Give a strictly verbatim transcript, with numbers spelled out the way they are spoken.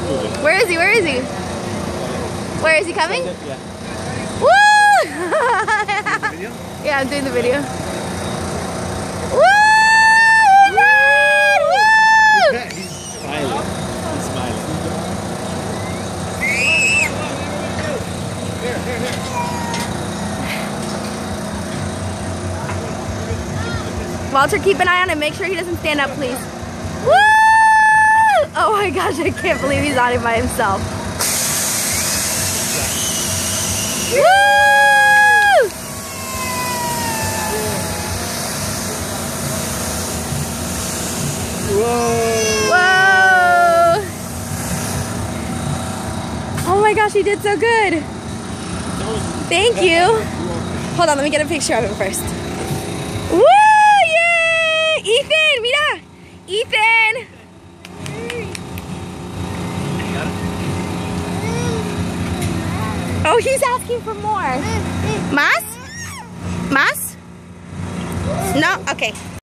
Where is he? Where is he? Where is he coming? Yeah. Woo! Yeah, I'm doing the video. Woo! He's on! Woo! He's smiling. He's smiling. Here, here, here. Walter, keep an eye on him. Make sure he doesn't stand up, please. Woo! Oh my gosh, I can't believe he's on it by himself. Woo! Whoa! Whoa! Oh my gosh, he did so good. Thank you. Hold on, let me get a picture of him first. Woo! Yay! Ethan, mira! Ethan! Oh, he's asking for more. Más? Más? No? Okay.